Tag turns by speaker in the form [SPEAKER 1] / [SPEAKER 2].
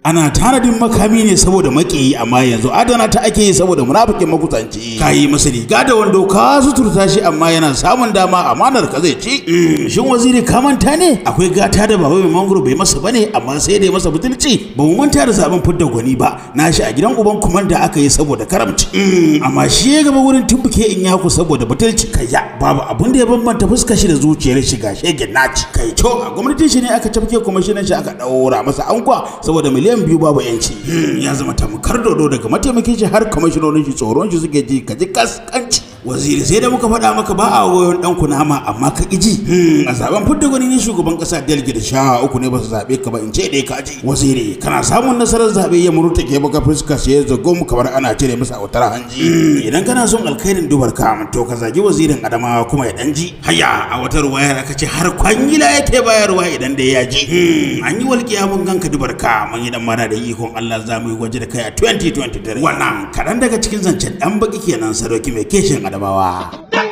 [SPEAKER 1] ana tanadin makami ne saboda makiyi amma yanzu adana ta ake yi saboda munafikin makusanci. Ka yi masa riga da wando ka suturta shi amma yana samun dama amanar ka zai ci. Shin waziri ka manta ne akwai gata da baba mai mangoro bai masa bane amma sai dai masa butulci. Ba mu manta da zaben fidda gwani ba nashi a gidan uban kumanda aka yi saboda karamci. Amma shi ya gaba wurin tumbuke in yaku saboda butulci. Kayya babu abun da ya bambanta fuskar shi da zuciyar shi ga shegen naci. Kai to a gwamnatin shi ne aka cafke kwamishinan shi aka daura masa ankwa saboda miliyan 2 babu yanci. Ya zama tamkar dodo daga mataimakin shi har kwamishinonin shi tsoron shi suke ji kaji kaskanci. Waziri sai da muka faɗa maka ba a goyon dan kunama amma ka ƙiji. A zaben fidda gwani ne shugaban ƙasa delegate 13 ne ba su zaɓe ka ba in ce dai ka ji. Waziri kana samun nasarar zaɓe ya murtake baka fuska sai ya zago mu kamar ana cire masa autar hanji. Idan kana son alkhairin Ndubarkam to ka zagi wazirin Adamawa kuma ya dan ji. Haya a wata ruwayar aka ce har kwangila yake bayarwa idan dai ya ji. An yi walƙiya mun ganka Ndubarkam mun yi dan mana da ikon Allah za mu yi waje da kai a 2023. Wannan kaɗan daga cikin zancen dan baki kenan sadoki mai keshin Adamawa.